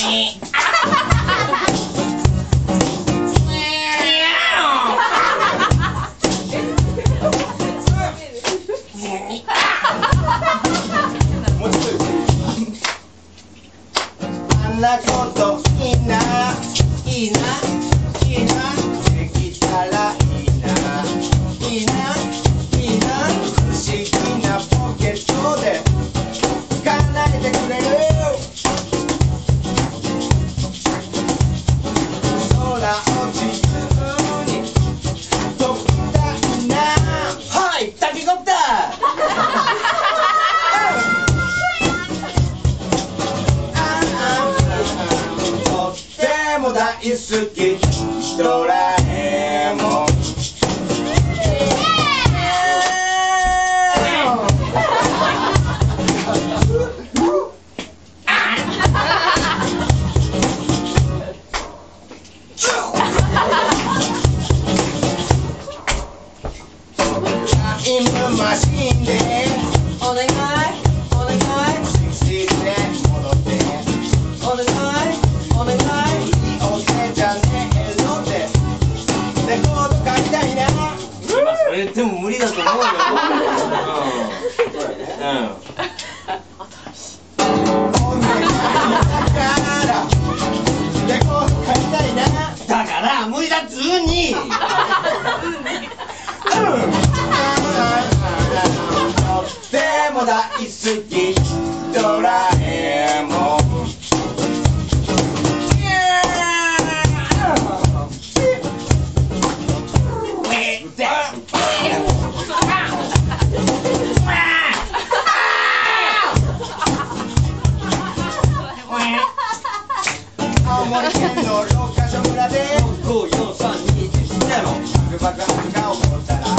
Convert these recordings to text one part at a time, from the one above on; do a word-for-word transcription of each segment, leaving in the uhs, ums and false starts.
あんなこといいないいないいなできたらいいないいないいな不思議なポケットで叶えてくれる空を自由に飛びたいなはいタケコプター大好きドラえもんタイムマシンでお願いお願いシクで戻ってお願いお願いそれ言っても無理だと思うよ。だから無理だっつうに。とっても大好きドラえもん。青森県のろっかしょ村でご、よん、さん、に、いち、ゼロ爆発が起こったら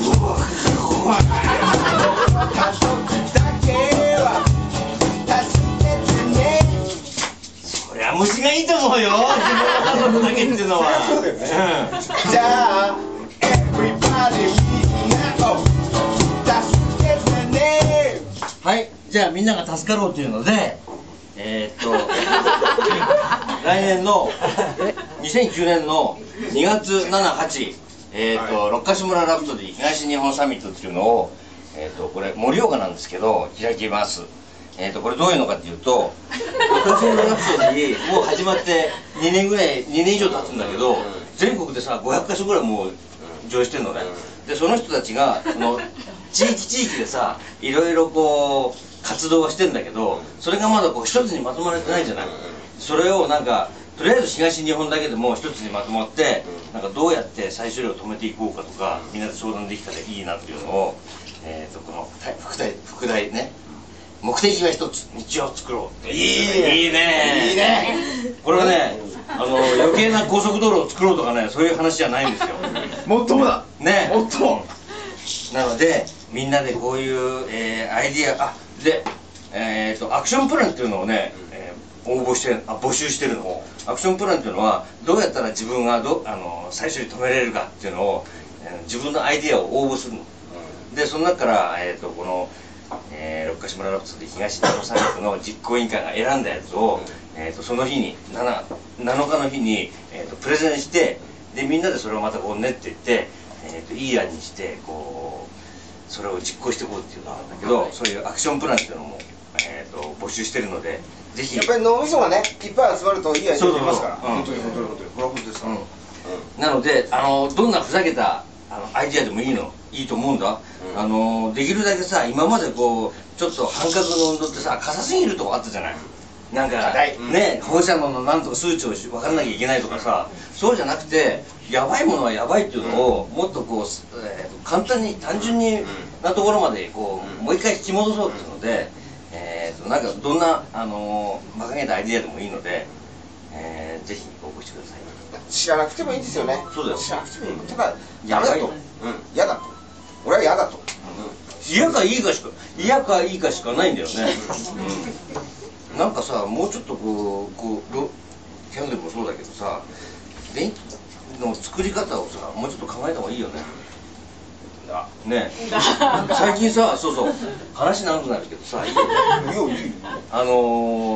家族だけは助けてね。そりゃ虫がいいと思うよ、自分の家族だけっていうのは。そうだよね。じゃあ Everybody みんなを助けてね。はい、じゃあみんなが助かろうというのでえー、っと来年のにせんきゅうねんのにがつしち、はち、えー、っと六ヶ所村ラプソディ東日本サミットっていうのを、えー、っとこれ盛岡なんですけど開きます。えー、っとこれどういうのかっていうと六ヶ所村ラプソディもう始まってにねんぐらいにねん以上経つんだけど全国でさごひゃっかしょぐらいもう上映してるのね。でその人たちがその地域地域でさいろいろこう活動はしてんだけどそれがまだこう一つにまとまれてないじゃない。それをなんかとりあえず東日本だけでも一つにまとまってなんかどうやって再処理を止めていこうかとかみんなで相談できたらいいなっていうのを、えー、とこの副題副題ね目的は一つ道を作ろうって。いいねいいねいいね。これはねあの余計な高速道路を作ろうとかねそういう話じゃないんですよ。 もっともだねもっともなのでみんなでこういう、えー、アイディアあで、えー、とアクションプランっていうのをね、えー、応募してあ募集してるの。アクションプランっていうのはどうやったら自分がどあの最初に止めれるかっていうのを、えー、自分のアイディアを応募するの。でその中から、えー、とこの、えー、六ヶ所村ラプソディ東日本サミットの実行委員会が選んだやつを、えー、とその日にななかの日に、えー、とプレゼンしてでみんなでそれをまたこう練っていって、えー、といい案にしてこうそれを実行していこうっていうのなんだけどそういうアクションプランっていうのも、えー、と募集してるのでぜひやっぱり脳みそがねいっぱい集まるといいアイデア出ますから本当に本当に本当にこれは本当ですから、うんなのであのどんなふざけたあのアイデアでもいいのいいと思うんだ、うん、あのできるだけさ今までこうちょっと半角の運動ってさ硬すぎるとこあったじゃない。なんかね放射能のなんとか数値を分からなきゃいけないとかさそうじゃなくてやばいものはやばいっていうのをもっとこう、えー、簡単に単純になところまでこうもう一回引き戻そうっていうので、えー、となんかどんなあの馬鹿げたアイデアでもいいので、えー、ぜひ応募してください。 知らなくてもいいんですよね。 そうだよ。 知らなくてもいい。ただダメだと、嫌だと、俺は嫌だと。 嫌かいいかしか嫌かいいかしかないんだよね。なんかさもうちょっとこうこうキャンドルもそうだけどさ電気の作り方をさもうちょっと考えた方がいいよね。ね最近さそうそう話長くなるけどさいいよあのー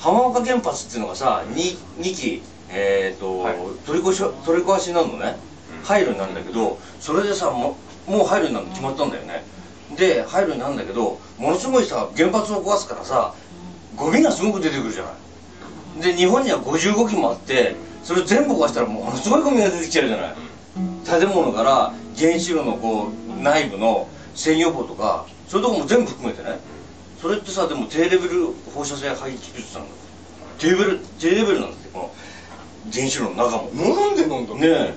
浜岡原発っていうのがさ 2, 2基、えーとはい、取り壊し取り壊しになるのね、廃炉になるんだけど、それでさもうもう廃炉になるの決まったんだよね。で廃炉になるんだけど、ものすごいさ原発を壊すからさゴミがすごく出てくるじゃない。で日本にはごじゅうごきもあって、それ全部壊したらものすごいゴミが出てきちゃうじゃない。建物から原子炉のこう内部の制御棒とかそういうとこも全部含めてね。それってさでも低レベル放射性廃棄物なんだ。低レベル低レベルなんだって、この原子炉の中も。 なんでなんだろうね。不思議でしょうがない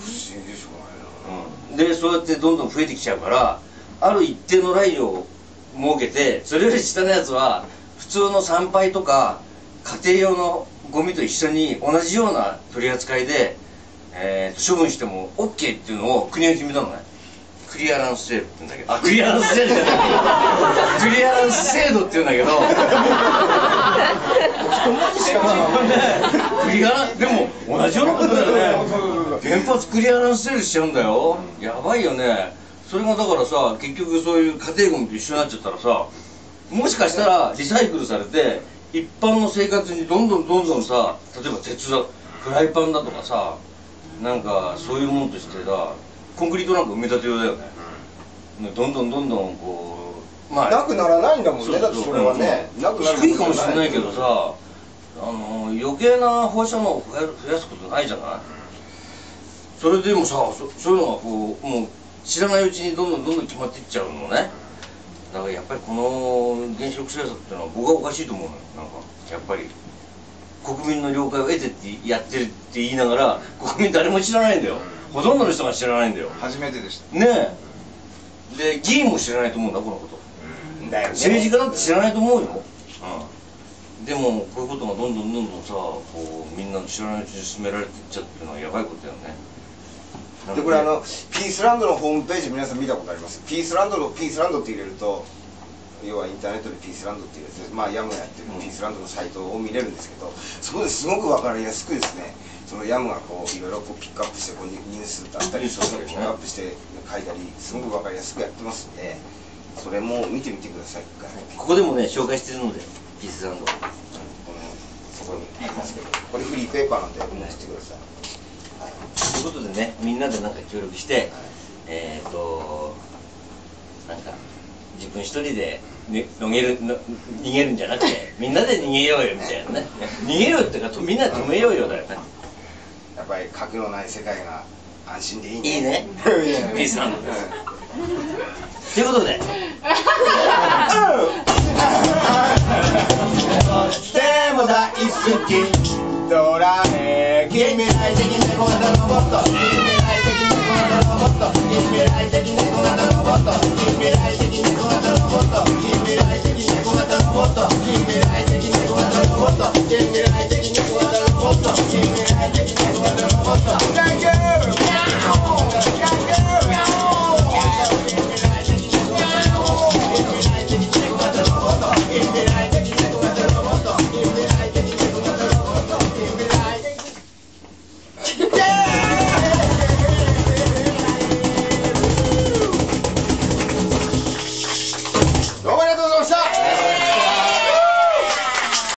な。 でそうやってどんどん増えてきちゃうから、ある一定のラインを設けて、それより下のやつは普通の産廃とか家庭用のゴミと一緒に同じような取り扱いで、えー、と処分しても オーケー っていうのを国が決めたのね。クリアランス制度って言うんだけど、あ、クリアランス制度じゃないクリアランス制度って言うんだけどクリアランでも同じようなことだよね。原発クリアランス制度しちゃうんだよ。やばいよね。それがだからさ、結局そういう家庭ゴミと一緒になっちゃったらさ、もしかしたらリサイクルされて一般の生活にどんどんどんどんさ、例えば鉄だフライパンだとかさ、なんかそういうものとしてさ、コンクリートなんか埋め立て用だよね、うん、どんどんどんどんこう、 まあなくならないんだもんね。だってそれはね、なくなる低いかもしれないけどさ、あの余計な放射能を増やすことないじゃない。それでもさ、そそういうのがこうもう知らないうちにどんどんどんどん決まっていっちゃうのね。だからやっぱりこの原子力政策っていうのは僕はおかしいと思うのよ。なんかやっぱり国民の了解を得てってやってるって言いながら、国民誰も知らないんだよ。ほとんどの人が知らないんだよ。 初めてでしたねえ。で議員も知らないと思うんだこのこと、うん、だよね。政治家だって知らないと思うよ、うん、でもこういうことがどんどんどんどんさ、こうみんなの知らないうちに進められていっちゃうっていうのはやばいことだよね。 でこれあのピースランドのホームページ皆さん見たことあります？ピースランドのピースランドって入れると、要はインターネットでピースランドっていうやつで、まあヤムがやってるピースランドのサイトを見れるんですけど、そこですごく分かりやすくですね、そのヤムがこういろいろこうピックアップしてこうニュースだったりそういうのをピックアップして書いたり、すごく分かりやすくやってますんで、それも見てみてください。 ここでもね紹介してるので、ピースランド、このそこにありますけど、これフリーペーパーなんで送ってください。 ということでね、みんなでなんか協力して、はい、えっとなんか自分一人で、ね、逃げるの逃げるんじゃなくてみんなで逃げようよみたいなね逃げようっていうかみんなで止めようよだよね。 やっぱり核のない世界が安心でいいね。 いいね。ピースランドです。ということででも大好きドラえ近未来的猫型ロボット、近未来的猫型ロボット、近未来的猫型ロボット。